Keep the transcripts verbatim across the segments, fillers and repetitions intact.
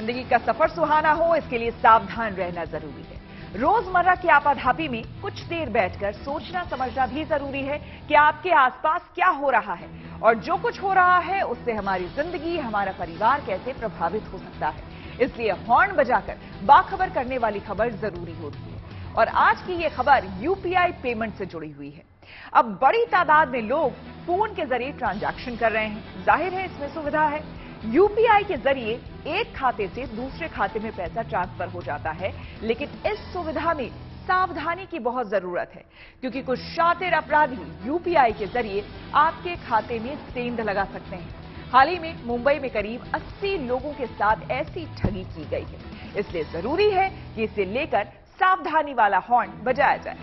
जिंदगी का सफर सुहाना हो, इसके लिए सावधान रहना जरूरी है। रोजमर्रा की आपाधापी में कुछ देर बैठकर सोचना समझना भी जरूरी है कि आपके आसपास क्या हो रहा है और जो कुछ हो रहा है उससे हमारी जिंदगी, हमारा परिवार कैसे प्रभावित हो सकता है। इसलिए हॉर्न बजाकर बाखबर करने वाली खबर जरूरी होती है। और आज की ये खबर यूपीआई पेमेंट से जुड़ी हुई है। अब बड़ी तादाद में लोग फोन के जरिए ट्रांजैक्शन कर रहे हैं। जाहिर है इसमें सुविधा है। यूपीआई के जरिए एक खाते से दूसरे खाते में पैसा ट्रांसफर हो जाता है, लेकिन इस सुविधा में सावधानी की बहुत जरूरत है, क्योंकि कुछ शातिर अपराधी यूपीआई के जरिए आपके खाते में सेंध लगा सकते हैं। हाल ही में मुंबई में करीब अस्सी लोगों के साथ ऐसी ठगी की गई है। इसलिए जरूरी है कि इसे लेकर सावधानी वाला हॉर्न बजाया जाए।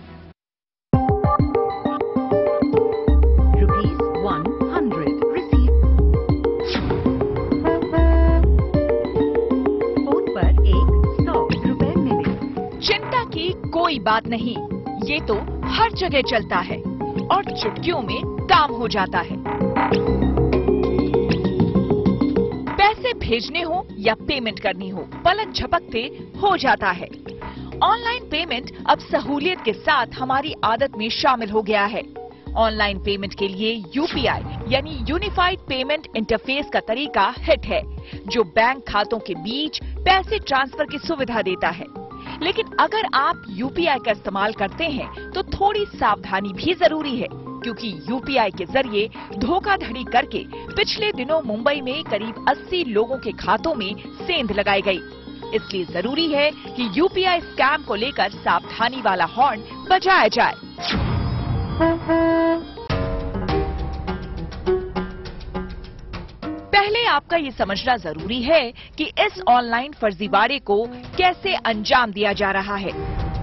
Rupees one hundred receive. Phone पर एक सौ रुपए मिले। चिंता की कोई बात नहीं, ये तो हर जगह चलता है और चुटकियों में काम हो जाता है। पैसे भेजने हो या पेमेंट करनी हो, पलक झपकते हो जाता है। ऑनलाइन पेमेंट अब सहूलियत के साथ हमारी आदत में शामिल हो गया है। ऑनलाइन पेमेंट के लिए यूपीआई यानी यूनिफाइड पेमेंट इंटरफेस का तरीका हिट है, जो बैंक खातों के बीच पैसे ट्रांसफर की सुविधा देता है। लेकिन अगर आप यूपीआई का इस्तेमाल करते हैं तो थोड़ी सावधानी भी जरूरी है, क्योंकि यूपीआई के जरिए धोखाधड़ी करके पिछले दिनों मुंबई में करीब अस्सी लोगों के खातों में सेंध लगाई गई। इसलिए जरूरी है कि यूपीआई स्कैम को लेकर सावधानी वाला हॉर्न बजाया जाए। पहले आपका ये समझना जरूरी है कि इस ऑनलाइन फर्जीवाड़े को कैसे अंजाम दिया जा रहा है।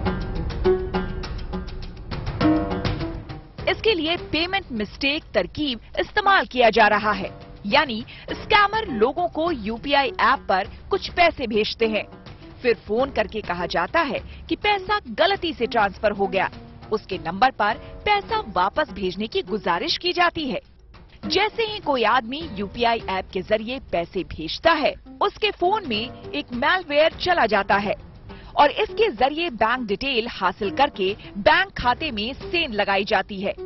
इसके लिए पेमेंट मिस्टेक तरकीब इस्तेमाल किया जा रहा है, यानी स्कैमर लोगों को यूपीआई ऐप पर कुछ पैसे भेजते हैं, फिर फोन करके कहा जाता है कि पैसा गलती से ट्रांसफर हो गया। उसके नंबर पर पैसा वापस भेजने की गुजारिश की जाती है। जैसे ही कोई आदमी यूपीआई ऐप के जरिए पैसे भेजता है, उसके फोन में एक मैलवेयर चला जाता है और इसके जरिए बैंक डिटेल हासिल करके बैंक खाते में सेंध लगाई जाती है।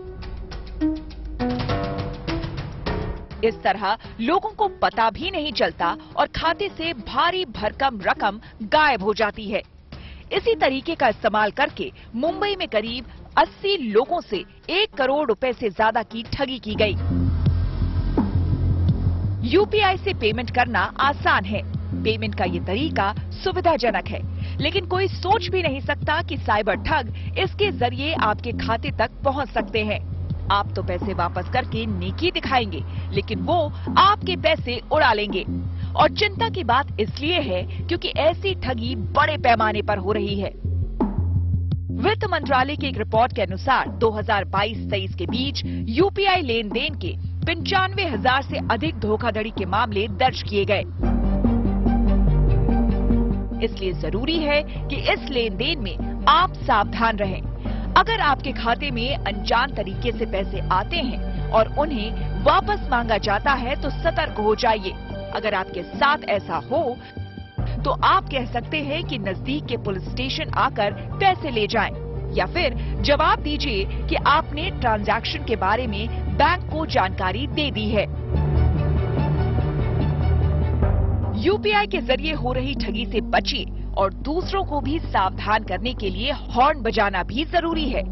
इस तरह लोगों को पता भी नहीं चलता और खाते से भारी भरकम रकम गायब हो जाती है। इसी तरीके का इस्तेमाल करके मुंबई में करीब अस्सी लोगों से एक करोड़ रुपए से ज्यादा की ठगी की गई। यूपीआई से पेमेंट करना आसान है, पेमेंट का ये तरीका सुविधाजनक है, लेकिन कोई सोच भी नहीं सकता कि साइबर ठग इसके जरिए आपके खाते तक पहुंच सकते हैं। आप तो पैसे वापस करके नेकी दिखाएंगे, लेकिन वो आपके पैसे उड़ा लेंगे। और चिंता की बात इसलिए है क्योंकि ऐसी ठगी बड़े पैमाने पर हो रही है। वित्त मंत्रालय की एक रिपोर्ट के अनुसार दो हज़ार बाईस तेईस के बीच यूपीआई लेन देन के पंचानवे हजार से अधिक धोखाधड़ी के मामले दर्ज किए गए। इसलिए जरूरी है कि इस लेन देन में आप सावधान रहें। अगर आपके खाते में अनजान तरीके से पैसे आते हैं और उन्हें वापस मांगा जाता है तो सतर्क हो जाइए। अगर आपके साथ ऐसा हो तो आप कह सकते हैं कि नजदीक के पुलिस स्टेशन आकर पैसे ले जाएं, या फिर जवाब दीजिए कि आपने ट्रांजैक्शन के बारे में बैंक को जानकारी दे दी है। यूपीआई के जरिए हो रही ठगी से बचिए और दूसरों को भी सावधान करने के लिए हॉर्न बजाना भी जरूरी है।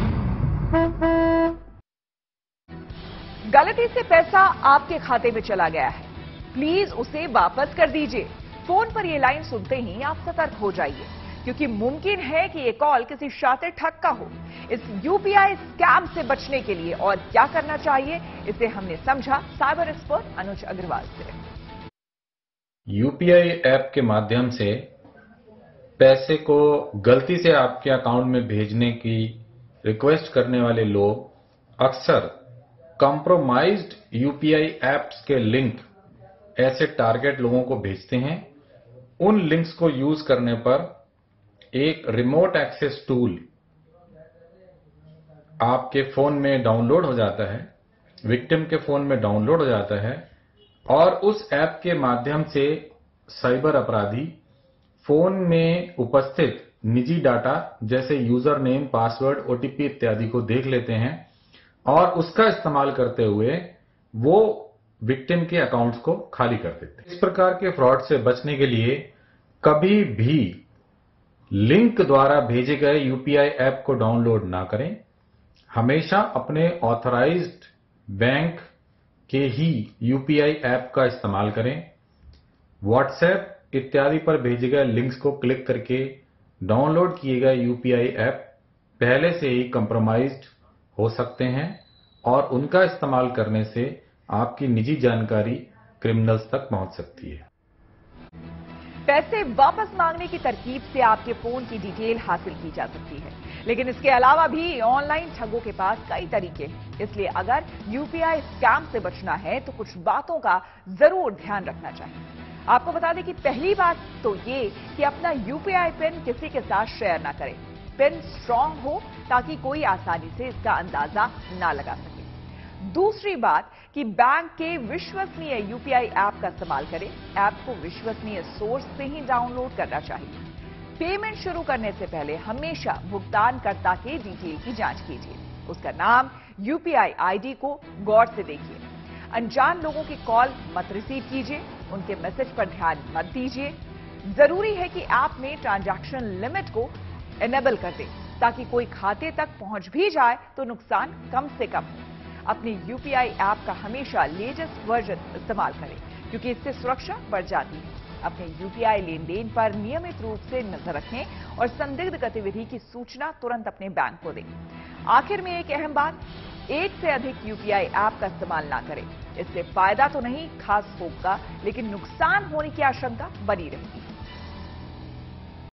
गलती से पैसा आपके खाते में चला गया है, प्लीज उसे वापस कर दीजिए। फोन पर ये लाइन सुनते ही आप सतर्क हो जाइए, क्योंकि मुमकिन है कि ये कॉल किसी शातिर ठग का हो। इस यूपीआई स्कैम से बचने के लिए और क्या करना चाहिए, इसे हमने समझा साइबर एक्सपर्ट अनुज अग्रवाल से। यूपीआई ऐप के माध्यम से पैसे को गलती से आपके अकाउंट में भेजने की रिक्वेस्ट करने वाले लोग अक्सर कॉम्प्रोमाइज्ड यूपीआई ऐप्स के लिंक ऐसे टारगेट लोगों को भेजते हैं। उन लिंक्स को यूज करने पर एक रिमोट एक्सेस टूल आपके फोन में डाउनलोड हो जाता है, विक्टिम के फोन में डाउनलोड हो जाता है और उस ऐप के माध्यम से साइबर अपराधी फोन में उपस्थित निजी डाटा जैसे यूजर नेम, पासवर्ड, ओटीपी इत्यादि को देख लेते हैं और उसका इस्तेमाल करते हुए वो विक्टिम के अकाउंट्स को खाली कर देते हैं। इस प्रकार के फ्रॉड से बचने के लिए कभी भी लिंक द्वारा भेजे गए यूपीआई ऐप को डाउनलोड ना करें। हमेशा अपने ऑथराइज्ड बैंक के ही यूपीआई ऐप का इस्तेमाल करें। व्हाट्सएप इत्यादि पर भेजे गए लिंक्स को क्लिक करके डाउनलोड किए गए यूपीआई ऐप पहले से ही कंप्रोमाइज्ड हो सकते हैं और उनका इस्तेमाल करने से आपकी निजी जानकारी क्रिमिनल्स तक पहुंच सकती है। पैसे वापस मांगने की तरकीब से आपके फोन की डिटेल हासिल की जा सकती है, लेकिन इसके अलावा भी ऑनलाइन ठगों के पास कई तरीके हैं। इसलिए अगर यूपीआई स्कैम से बचना है तो कुछ बातों का जरूर ध्यान रखना चाहिए। आपको बता दें कि पहली बात तो ये कि अपना यूपीआई पिन किसी के साथ शेयर ना करें। पिन स्ट्रांग हो ताकि कोई आसानी से इसका अंदाजा ना लगा सके। दूसरी बात कि बैंक के विश्वसनीय यूपीआई ऐप का इस्तेमाल करें। ऐप को विश्वसनीय सोर्स से ही डाउनलोड करना चाहिए। पेमेंट शुरू करने से पहले हमेशा भुगतानकर्ता के डिटेल की जांच कीजिए। उसका नाम, यूपीआई आईडी को गौर से देखिए। अनजान लोगों की कॉल मत रिसीव कीजिए। उनके मैसेज पर ध्यान मत दीजिए। जरूरी है कि ऐप में ट्रांजैक्शन लिमिट को इनेबल कर दें ताकि कोई खाते तक पहुंच भी जाए तो नुकसान कम से कम हो। अपने यूपीआई ऐप का हमेशा लेटेस्ट वर्जन इस्तेमाल करें क्योंकि इससे सुरक्षा बढ़ जाती है। अपने यूपीआई लेन देन पर नियमित रूप से नजर रखें और संदिग्ध गतिविधि की सूचना तुरंत अपने बैंक को दें। आखिर में एक अहम बात, एक से अधिक यूपीआई ऐप का इस्तेमाल ना करें। इससे फायदा तो नहीं खास होगा, लेकिन नुकसान होने की आशंका बनी रहेगी।